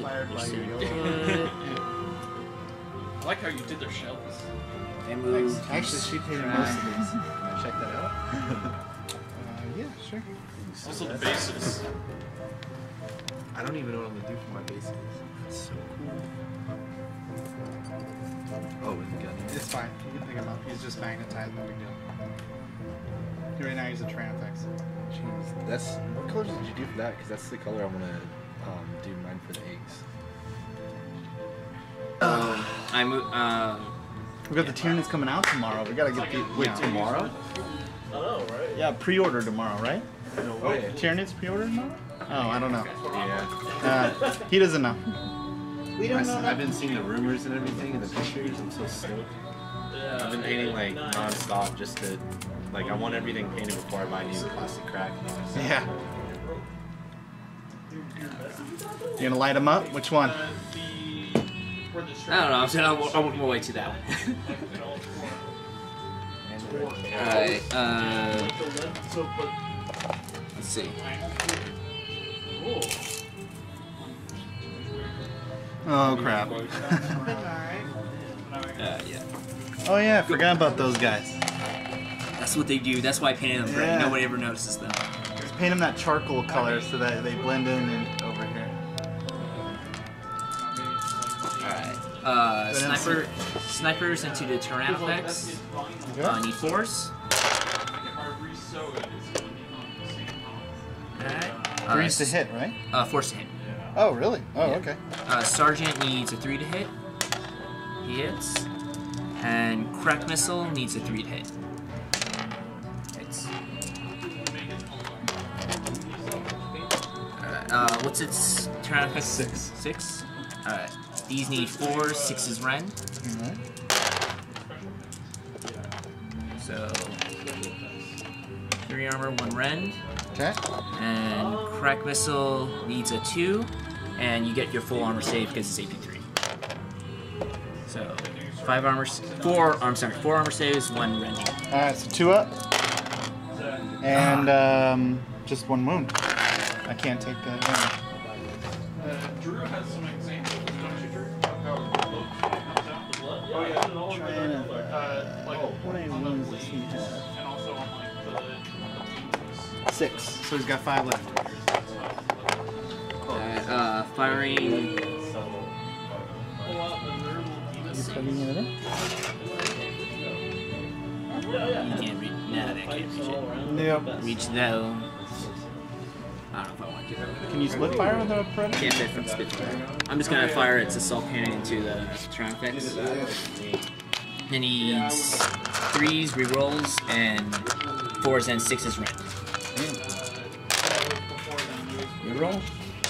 [SPEAKER 1] Inspired by you.
[SPEAKER 4] I like how you did their shells.
[SPEAKER 3] They move.
[SPEAKER 1] Actually, she painted most of these. Check that out. Yeah, sure.
[SPEAKER 4] Also the bases.
[SPEAKER 6] I don't even know what I'm gonna do for my bases. That's so cool. Oh, and the gun.
[SPEAKER 1] It's fine. You can pick him up. He's just magnetized. No big deal. Right now he's a Tyranids.
[SPEAKER 6] Jeez, that's what colors did you do for that? Because that's the color I want to do mine for the eggs.
[SPEAKER 1] We got the Tyranids coming out tomorrow. We gotta get the
[SPEAKER 6] Tomorrow?
[SPEAKER 4] I know, right?
[SPEAKER 1] Yeah, pre-order tomorrow, right?
[SPEAKER 6] No way.
[SPEAKER 1] Tyranids pre-order tomorrow? Oh, I don't know.
[SPEAKER 6] Yeah.
[SPEAKER 1] He doesn't know. We don't know.
[SPEAKER 6] I've been seeing the rumors and everything and the pictures. I'm so stoked. I've been painting like non-stop just to, like, I want everything painted before I buy new plastic crack.
[SPEAKER 1] Yeah. You gonna light them up? Which one?
[SPEAKER 3] I don't know. I'll work my way to that one. Alright, let's see.
[SPEAKER 1] Oh crap.
[SPEAKER 3] Yeah.
[SPEAKER 1] Oh yeah, I forgot about those guys.
[SPEAKER 3] That's what they do. That's why I painted them gray.
[SPEAKER 1] Yeah.
[SPEAKER 3] Nobody ever notices them.
[SPEAKER 1] Just paint them that charcoal color so that they blend in and over here.
[SPEAKER 3] Alright. Snipers into the Tyranids. Need 4s. Alright.
[SPEAKER 1] 3's to hit, right?
[SPEAKER 3] 4's to hit.
[SPEAKER 1] Oh really? Oh okay.
[SPEAKER 3] Sergeant needs a 3 to hit. He hits. And Crack Missile needs a 3 to hit. Hits. Alright, what's its Tyranids?
[SPEAKER 1] 6.
[SPEAKER 3] 6? Alright. These need 4s, 6 is Ren.
[SPEAKER 1] Alright.
[SPEAKER 3] So 3 armor, 1 Ren.
[SPEAKER 1] Okay.
[SPEAKER 3] And Crack Missile needs a 2, and you get your full armor save because it's AP3. So 4 armor saves, 1 Ren.
[SPEAKER 1] Alright, so 2 up. And just 1 wound. I can't take that down.
[SPEAKER 4] Drew has some examples, don't you, Drew? Of how it looks when it comes out, the blood? Oh, yeah.
[SPEAKER 1] How many wounds does he have?
[SPEAKER 4] And also on, like, the
[SPEAKER 1] 6. So he's got 5 left.
[SPEAKER 3] Firing.
[SPEAKER 1] You plugging it in?
[SPEAKER 3] You can't reach. Nah, that can't reach it.
[SPEAKER 1] Yep.
[SPEAKER 3] Reach though. I don't know if I want to.
[SPEAKER 1] Can you split fire with a Predator?
[SPEAKER 3] Can't fit from Spitfire. I'm just gonna fire its assault cannon into the Tyranids. Then he needs 3s, rerolls, and 4s and 6s red. Reroll.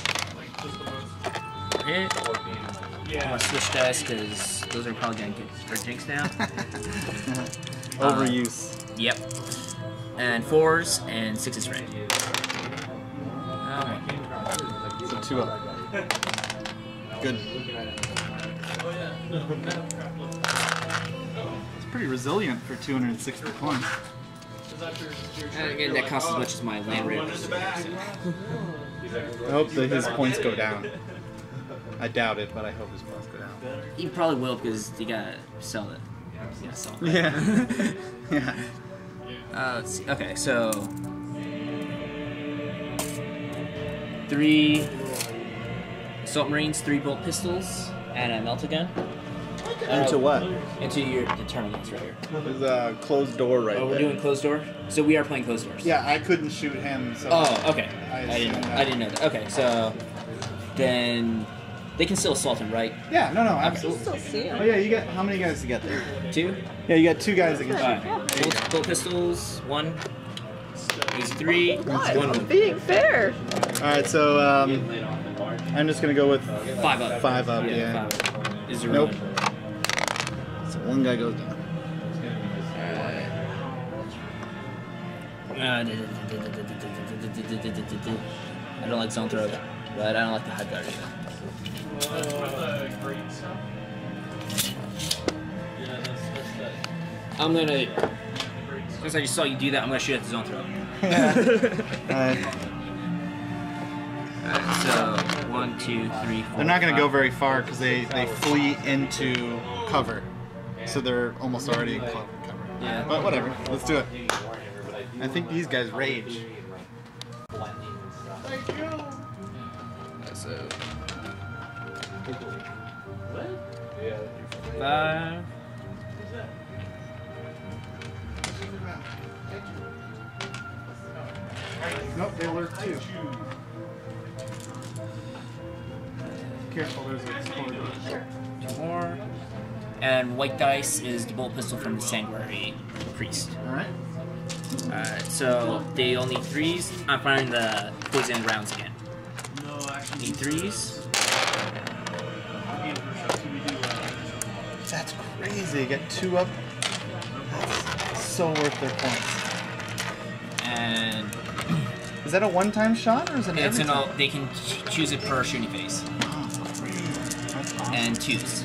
[SPEAKER 3] Hit. I'm gonna switch dice because those are probably gonna get for jinx now.
[SPEAKER 1] Overuse.
[SPEAKER 3] Yep. And 4s and 6s red. Alright.
[SPEAKER 1] So 2 up. Good. It's pretty resilient for 260 points.
[SPEAKER 3] And again, that costs as much as my land rate.
[SPEAKER 1] I hope that his points go down. I doubt it, but I hope his points go down.
[SPEAKER 3] You probably will because you gotta sell it. You gotta sell it.
[SPEAKER 1] Yeah. Yeah.
[SPEAKER 3] Let's see. Okay, so 3 assault marines, 3 bolt pistols, and a melta gun.
[SPEAKER 1] Into what?
[SPEAKER 3] Into your Tyranids right here.
[SPEAKER 1] There's a closed door right
[SPEAKER 3] Oh, we're
[SPEAKER 1] there.
[SPEAKER 3] doing closed door. So we are playing closed doors.
[SPEAKER 1] Yeah, I couldn't shoot him. So
[SPEAKER 3] Oh, okay.
[SPEAKER 1] I
[SPEAKER 3] didn't know that. Okay, so then they can still assault him, right?
[SPEAKER 1] Yeah, no, absolutely.
[SPEAKER 2] Still see him.
[SPEAKER 1] Oh yeah, you got how many guys to get there?
[SPEAKER 3] 2.
[SPEAKER 1] Yeah, you got 2 guys that can shoot.
[SPEAKER 3] Alright. Bolt pistols. 1. These 3.
[SPEAKER 2] What?
[SPEAKER 3] 1.
[SPEAKER 2] Being fair.
[SPEAKER 1] All right, so I'm just gonna go with
[SPEAKER 3] 5 up.
[SPEAKER 1] 5 up. Yeah.
[SPEAKER 3] 5 up. Is there
[SPEAKER 1] Nope.
[SPEAKER 3] one?
[SPEAKER 1] So 1 guy goes down.
[SPEAKER 3] I don't like zone throw, but I don't like the high guard either. I'm gonna. Since I just saw you do that, I'm gonna shoot at the zone throw.
[SPEAKER 1] Alright.
[SPEAKER 3] So 1, 2, 3, 4.
[SPEAKER 1] They're not going to
[SPEAKER 3] 5.
[SPEAKER 1] go very far because they flee into cover. So they're almost already in cover.
[SPEAKER 3] Yeah.
[SPEAKER 1] But whatever. Let's do it. I think these guys rage.
[SPEAKER 3] So 5.
[SPEAKER 1] Nope, they lurk too. Careful, there's a exploder.
[SPEAKER 3] 2 more. And white dice is the bolt pistol from the Sanguinary Priest.
[SPEAKER 1] Alright.
[SPEAKER 3] So they all need 3s. I'm finding the poison rounds again. Need 3s.
[SPEAKER 1] That's crazy. Get 2 up. That's so worth their points.
[SPEAKER 3] And
[SPEAKER 1] Is that a one-time shot or is it
[SPEAKER 3] it's
[SPEAKER 1] every time?
[SPEAKER 3] they can choose it per shooting phase.
[SPEAKER 1] Oh, crazy. That's awesome.
[SPEAKER 3] And 2s.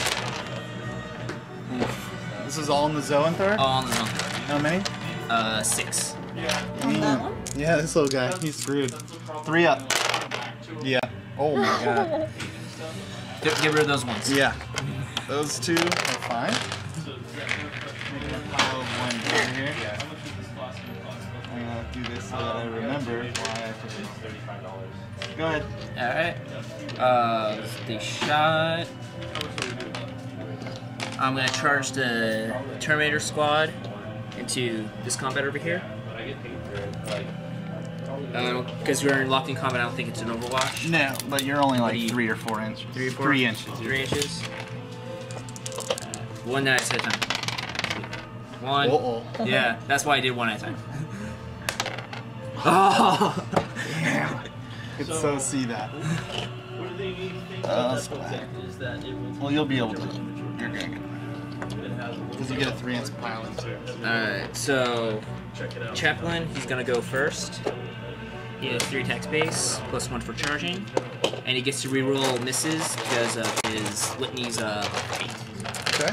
[SPEAKER 1] This is all in the Zoanthor?
[SPEAKER 3] All on the zone.
[SPEAKER 1] How many?
[SPEAKER 3] 6.
[SPEAKER 2] On that one?
[SPEAKER 1] Yeah, this little guy. He's screwed. 3 up. Yeah. Oh my god.
[SPEAKER 3] Get rid of those ones.
[SPEAKER 1] Yeah. Those 2 are fine. Making a pile of 1 over here. I'm gonna do this so that I remember why I put it. Go ahead.
[SPEAKER 3] Alright. They shot. I'm gonna charge the Terminator squad into this combat over here. Because we're locked in combat, I don't think it's an Overwatch.
[SPEAKER 1] No, but you're only like
[SPEAKER 3] What do you-
[SPEAKER 1] 3 or 4 inches.
[SPEAKER 3] 3 or 4?
[SPEAKER 1] 3 inches.
[SPEAKER 3] 3 inches. 1 dice at a time. 1.
[SPEAKER 1] Uh-oh.
[SPEAKER 3] Yeah, that's why I did 1 at a time. Oh!
[SPEAKER 1] Damn. Could so see that. Splat. Well, you'll be able to. You're gonna get it. Because you get a 3-inch pile in too.
[SPEAKER 3] Alright, so Chaplain, he's gonna go first. He has 3 attack base, plus 1 for charging. And he gets to reroll misses because of his litany's 8.
[SPEAKER 1] Okay.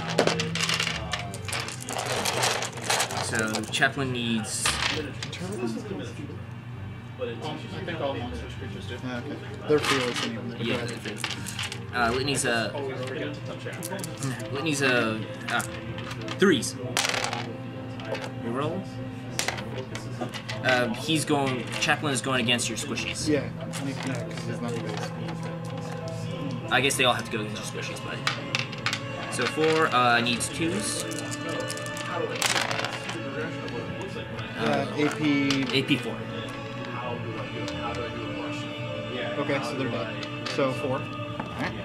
[SPEAKER 3] So Chaplain needs
[SPEAKER 4] I think all monsters creatures do.
[SPEAKER 1] Yeah, okay. They're fearless anyway.
[SPEAKER 3] yeah. Litany's Litany's 3s. Reroll. He's going. Chaplain is going against your squishies.
[SPEAKER 1] Yeah. Because he's not base.
[SPEAKER 3] I guess they all have to go against your squishies, but. So 4 needs 2s.
[SPEAKER 1] AP.
[SPEAKER 3] AP 4.
[SPEAKER 1] Okay, so they're done. So 4. Alright.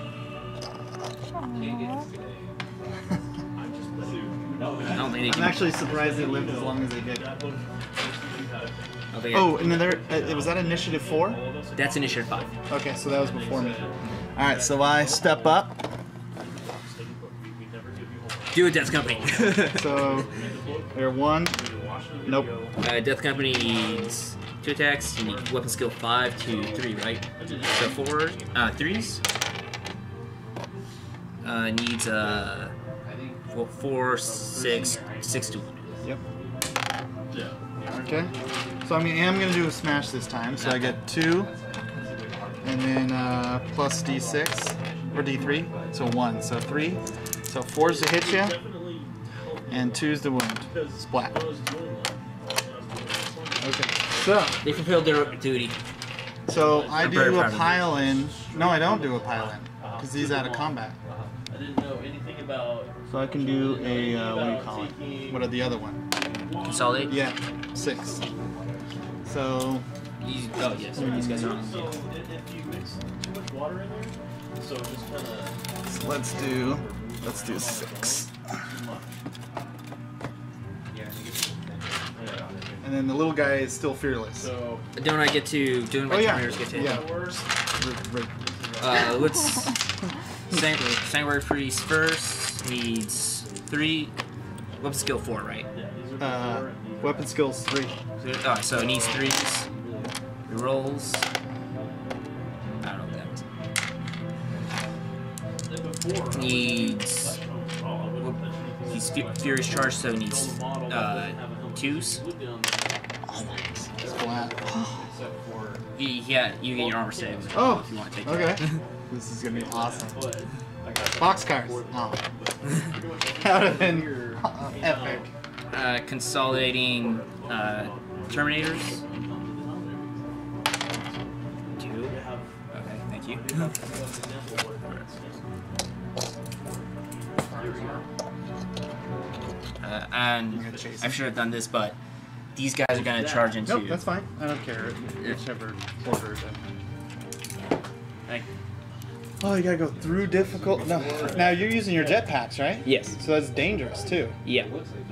[SPEAKER 3] I don't think they
[SPEAKER 1] I'm
[SPEAKER 3] can.
[SPEAKER 1] actually surprised they lived as long as they did.
[SPEAKER 3] Okay,
[SPEAKER 1] Oh, and then there was that initiative 4?
[SPEAKER 3] that's initiative 5.
[SPEAKER 1] Okay, so that was before me. Alright, so I step up.
[SPEAKER 3] Do it, Death Company.
[SPEAKER 1] So they're 1. Nope.
[SPEAKER 3] Death Company needs 2 attacks. You need weapon skill 5 to 3, right? So 4, 3s. Needs 4, 6 to 1.
[SPEAKER 1] Yep. Okay. So I am gonna do a smash this time. So I get 2, and then plus D6 or D3. So 1. So 3. So 4's to hit you, and 2's to wound. Splat. Okay. So.
[SPEAKER 3] They fulfilled their duty.
[SPEAKER 1] So I
[SPEAKER 3] I'm very
[SPEAKER 1] do a
[SPEAKER 3] proud of them.
[SPEAKER 1] pile in. No, I don't do a pile in because he's out of combat.
[SPEAKER 5] I didn't know anything about.
[SPEAKER 1] So I can do a what do you call it? What are the other one?
[SPEAKER 3] Consolidate?
[SPEAKER 1] Yeah, 6. So
[SPEAKER 3] These, oh, yes. These guys are on.
[SPEAKER 5] So if you mix too much water in there, so just kind of.
[SPEAKER 1] let's do 6. And then the little guy is still fearless.
[SPEAKER 4] So
[SPEAKER 3] Don't I get to. Don't my Terminators get to hit?
[SPEAKER 1] Yeah.
[SPEAKER 3] Let's. Sanctuary Priest first needs 3. Weapon skill 4, right?
[SPEAKER 1] Weapon skills 3.
[SPEAKER 3] Oh, so it needs 3s. Rerolls. I don't know what that was. Needs. He's Furious Charge, so he needs 2s.
[SPEAKER 1] Splat.
[SPEAKER 3] Yeah, you get your armor save.
[SPEAKER 1] Oh,
[SPEAKER 3] if you want to take
[SPEAKER 1] okay.
[SPEAKER 3] that.
[SPEAKER 1] This is gonna be awesome. Boxcars. Oh. That would have been epic.
[SPEAKER 3] Consolidating Terminators. 2. Okay, thank you. And I should have done this, but these guys are gonna charge into.
[SPEAKER 1] Nope, that's fine. I don't care. Whichever order.
[SPEAKER 3] Thank you.
[SPEAKER 1] Oh, you gotta go through difficult. No. Now you're using your jetpacks, right?
[SPEAKER 3] Yes.
[SPEAKER 1] So that's dangerous too.
[SPEAKER 3] Yeah.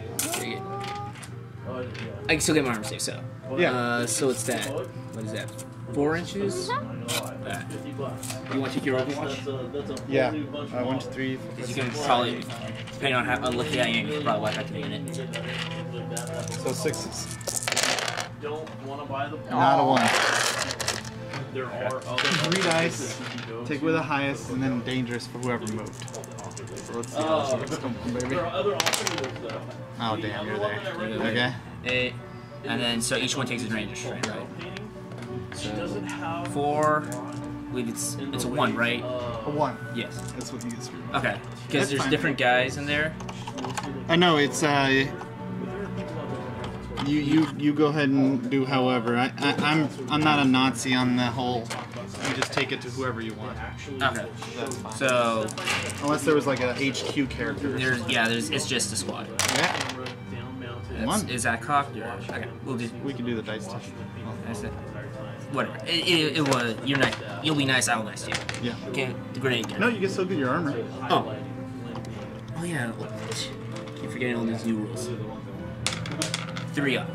[SPEAKER 3] I can still get my armor save, so.
[SPEAKER 1] Yeah.
[SPEAKER 3] So it's that. What is that? 4 inches? You want to take your Overwatch?
[SPEAKER 1] Yeah. 1, 2, 3. 4,
[SPEAKER 3] Because you can probably, depending on how unlucky I am, you can probably wipe out the unit.
[SPEAKER 1] So 6s.
[SPEAKER 5] Don't want to buy the
[SPEAKER 1] Not a 1.
[SPEAKER 5] There are other
[SPEAKER 1] 3 dice. Take with the highest, and then dangerous for whoever moved. So let's see how this works. Come on, baby.
[SPEAKER 5] There are other alternatives though.
[SPEAKER 1] Oh damn, you're there. Okay.
[SPEAKER 3] 8, and then so each one takes a range, right?
[SPEAKER 5] She doesn't have
[SPEAKER 3] 4. I believe it's a 1, right?
[SPEAKER 1] A 1.
[SPEAKER 3] Yes.
[SPEAKER 1] That's what you get screwed.
[SPEAKER 3] Okay.
[SPEAKER 1] That's
[SPEAKER 3] Because there's
[SPEAKER 1] fine.
[SPEAKER 3] different guys in there.
[SPEAKER 1] I know it's you go ahead and do however. I'm not a Nazi on the whole. You just take it to whoever you want.
[SPEAKER 3] Okay.
[SPEAKER 1] That's fine.
[SPEAKER 3] So
[SPEAKER 1] Unless there was like a HQ character.
[SPEAKER 3] it's just a squad.
[SPEAKER 1] Yeah. One.
[SPEAKER 3] Is that cocked or okay? We'll do.
[SPEAKER 1] We can do the dice test.
[SPEAKER 3] That's it. Whatever. It was. You're nice. You'll be nice. I'll nice to you.
[SPEAKER 1] Yeah.
[SPEAKER 3] Okay. The grenade gun.
[SPEAKER 1] No, you can still get your armor.
[SPEAKER 3] Oh. Oh yeah. Keep forgetting all these new rules. 3 up.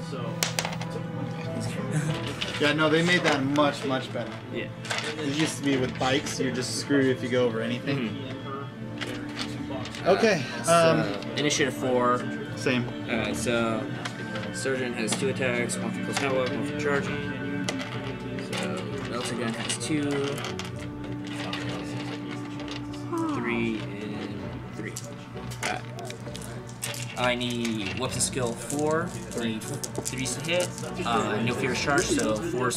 [SPEAKER 1] Yeah, no, they made that much better.
[SPEAKER 3] Yeah.
[SPEAKER 1] It used to be with bikes, you're just screwed if you go over anything. Okay.
[SPEAKER 3] Initiative 4.
[SPEAKER 1] Same.
[SPEAKER 3] Alright, so Surgeon has 2 attacks, 1 for close combat, 1 for charging. So Melter Gun has 2. 3 and 3. Alright. I need weapon skill 4. I need 3s to hit. No fear charge, so 4's.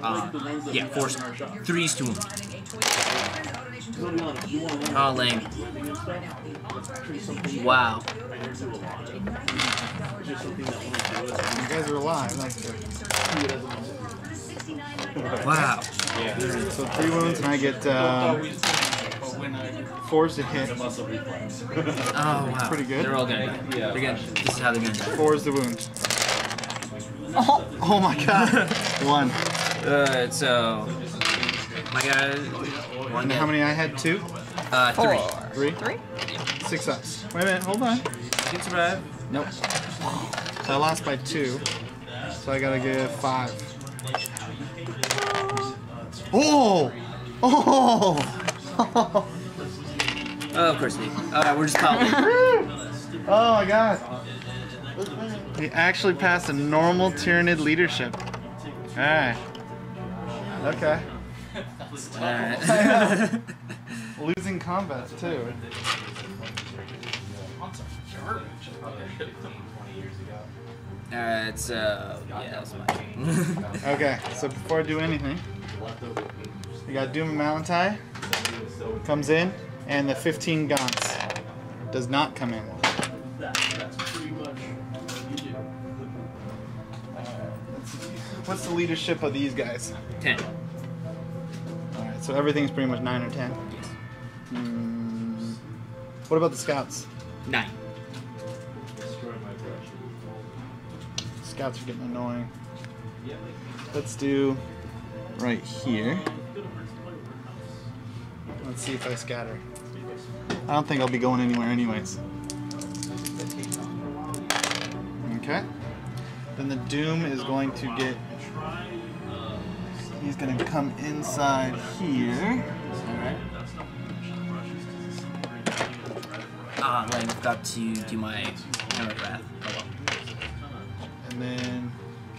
[SPEAKER 3] 3's to wound. Oh, lame. Wow.
[SPEAKER 1] You guys are alive. That's good.
[SPEAKER 3] Wow.
[SPEAKER 1] So 3 wounds, and I get 4s to hit.
[SPEAKER 3] Oh, wow.
[SPEAKER 1] Pretty good.
[SPEAKER 3] They're all gonna die. They're gonna, this is how they're gonna die.
[SPEAKER 1] 4's the wound. Oh my god. 1.
[SPEAKER 3] So my guy.
[SPEAKER 1] And how many I had? 2?
[SPEAKER 3] 3.
[SPEAKER 1] 3? 6 ups. Wait a minute, hold on.
[SPEAKER 3] You can survive.
[SPEAKER 1] Nope. So I lost by 2. So I gotta give 5. Oh! Oh!
[SPEAKER 3] Oh, of course we. Alright, we're just piling.
[SPEAKER 1] Oh my god. He actually passed a normal Tyranid leadership. Alright. Okay.
[SPEAKER 3] Alright.
[SPEAKER 1] Losing combat too.
[SPEAKER 3] Alright, so yeah, that's fine.
[SPEAKER 1] Okay, so before I do anything, we got Doom and Malantai comes in, and the 15 Gaunts does not come in. What's the leadership of these guys?
[SPEAKER 3] 10.
[SPEAKER 1] Alright, so everything's pretty much 9 or 10.
[SPEAKER 3] Yes.
[SPEAKER 1] What about the scouts?
[SPEAKER 3] 9.
[SPEAKER 1] Scouts are getting annoying. Let's do right here. Let's see if I scatter. I don't think I'll be going anywhere anyways. Okay. Then the Doom is going to get... He's going to come inside here.
[SPEAKER 3] Alright. Right, I've got to do my Hammer Wrath. Oh well.
[SPEAKER 1] And then...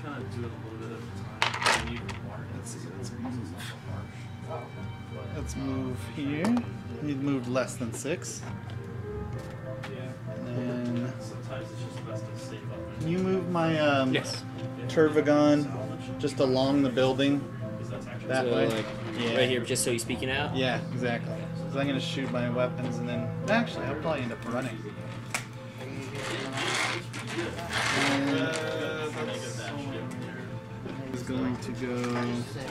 [SPEAKER 1] Let's move here. You'd move less than 6. And then... Can you move my...
[SPEAKER 3] Yes.
[SPEAKER 1] Turvagon just along the building that
[SPEAKER 3] So,
[SPEAKER 1] way.
[SPEAKER 3] like,
[SPEAKER 1] Yeah.
[SPEAKER 3] right here, just so he's speaking out.
[SPEAKER 1] Yeah, exactly. Because I'm gonna shoot my weapons and then actually I'll probably end up running. Is going to go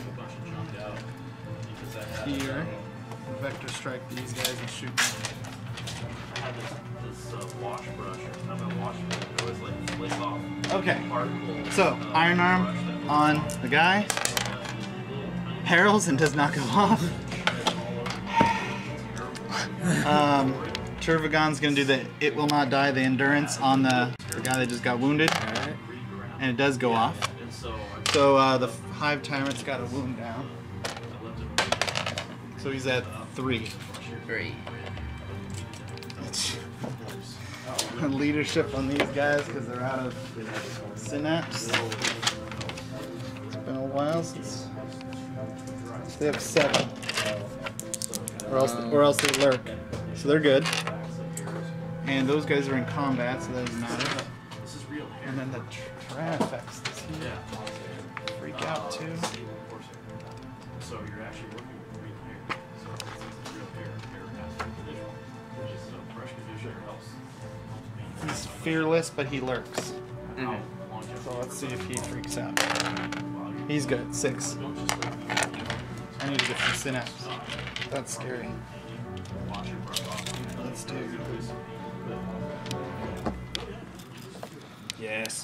[SPEAKER 1] here, vector strike these guys and shoot them.
[SPEAKER 5] I had this wash brush. I'm gonna wash it. It always like flick off.
[SPEAKER 1] Okay,
[SPEAKER 5] Particles,
[SPEAKER 1] so Iron Arm on the guy, parals and does not go off. Turvagon's gonna do the It Will Not Die, the endurance on the guy that just got wounded, and it does go off. So the Hive Tyrant's got a wound down. So he's at 3.
[SPEAKER 3] 3.
[SPEAKER 1] Leadership on these guys because they're out of synapse. It's been a while since they have 7, or else they lurk. So they're good. And those guys are in combat, so that doesn't matter. And then the Tyranids, does he freak out too?
[SPEAKER 5] So you're actually working with real hair. So it's real hair has condition, which is brush conditioner helps.
[SPEAKER 1] He's fearless, but he lurks.
[SPEAKER 3] Mm-hmm.
[SPEAKER 1] So let's see if he freaks out. He's good, 6. I need to get some synapse. That's scary. Let's do. Yes.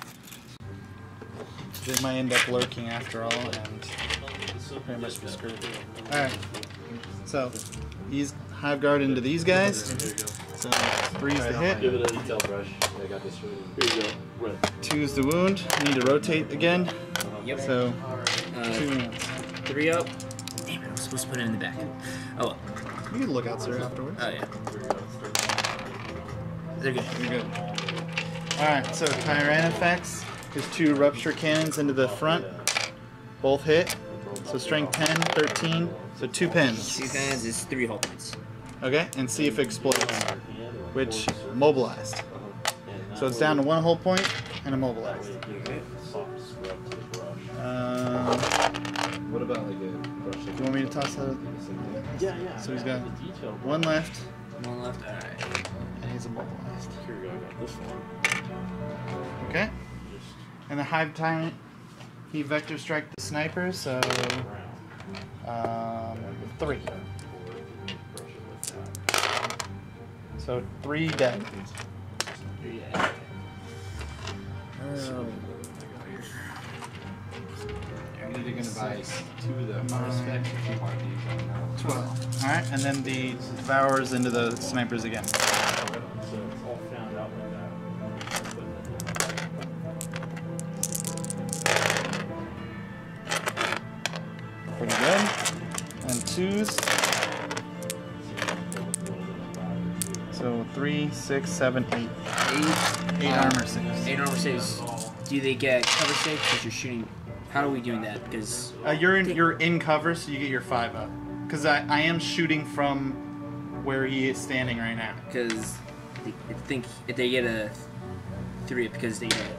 [SPEAKER 1] They might end up lurking after all, and pretty much be screwed. Alright. So, he's Hive Guard into these guys. So, 3's the hit.
[SPEAKER 5] Give it a detail brush. I got this one. Here you go. Red.
[SPEAKER 1] 2's the wound. Need to rotate again.
[SPEAKER 3] Yep.
[SPEAKER 1] So, 2 wounds.
[SPEAKER 3] 3 up. Damn it, I'm supposed to put it in the back. Oh well.
[SPEAKER 1] You can look out there afterwards.
[SPEAKER 3] Oh yeah. They're good.
[SPEAKER 1] You're good. Alright, so Tyranids is 2 rupture cannons into the front. Both hit. So strength 10, 13. So 2 pins.
[SPEAKER 3] 2 pens is 3 hull points.
[SPEAKER 1] Okay, and see if it explodes. Which mobilized. So it's down to 1 hull point and immobilized.
[SPEAKER 6] What about like a brush?
[SPEAKER 1] Do you want me to toss that?
[SPEAKER 5] Yeah, yeah.
[SPEAKER 1] So he's got 1 left,
[SPEAKER 3] 1 left. Alright.
[SPEAKER 1] and he's immobilized.
[SPEAKER 5] Here we go. I got this one.
[SPEAKER 1] Okay. And the Hive Tyrant, he vector strike the sniper, so 3. So 3 dead.
[SPEAKER 6] You're either gonna buy 2 of the hard specs or 2 hard these.
[SPEAKER 1] 12. Alright, and then the devours into the snipers again.
[SPEAKER 5] So it's all found out like that.
[SPEAKER 1] Pretty good. And 2s. So 3, 6, 7, 8. 8 armor saves.
[SPEAKER 3] 8 armor saves. Do they get cover saves because you're shooting? How are we doing that? Because
[SPEAKER 1] You're in cover, so you get your 5 up. Because I am shooting from where he is standing right now.
[SPEAKER 3] because I think if they get a 3 because they get it.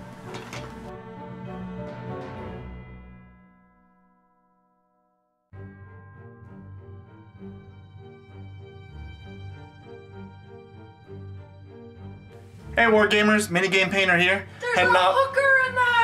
[SPEAKER 1] Hey Wargamers, MiniGamePainter here.
[SPEAKER 2] There's
[SPEAKER 1] Heading
[SPEAKER 2] a
[SPEAKER 1] out.
[SPEAKER 2] hooker in that